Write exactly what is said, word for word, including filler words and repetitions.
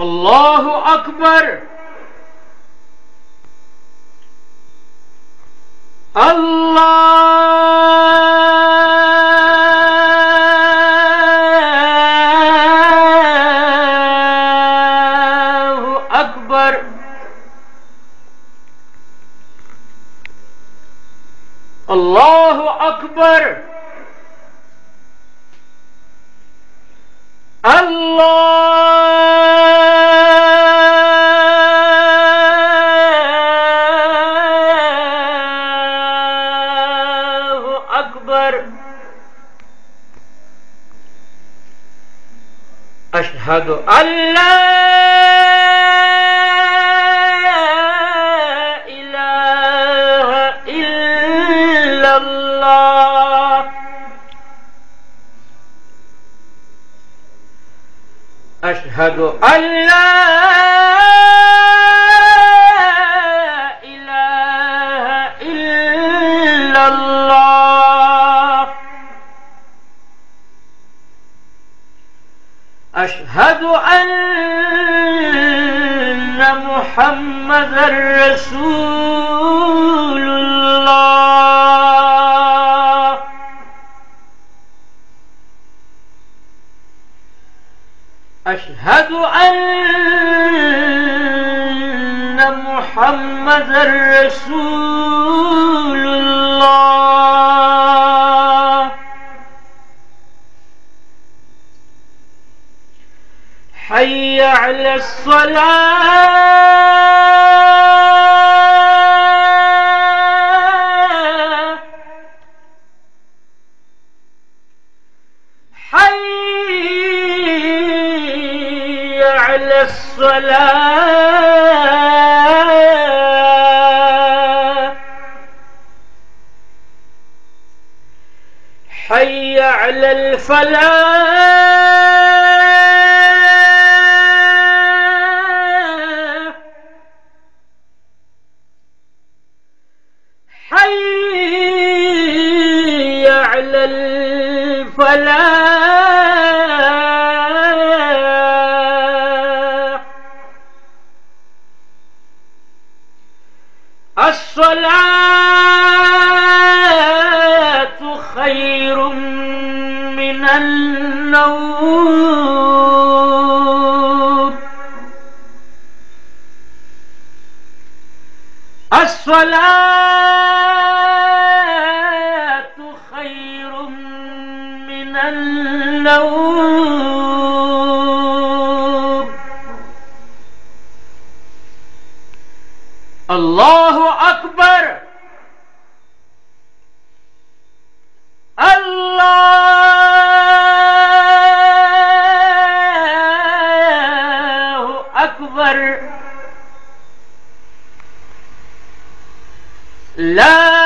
الله أكبر الله أكبر الله أكبر الله أكبر. أشهد أن لا إله إلا الله. أشهد أن لا إله إلا الله. أشهد أن محمدًا رسول الله. أشهد أن محمدًا رسول الله. حي على الصلاة. حي على الصلاة. حي على الفلاح. حي على الفلاح. الصلاة خير من النوم. الصلاة خير من النوم. الله أكبر الله أكبر. لا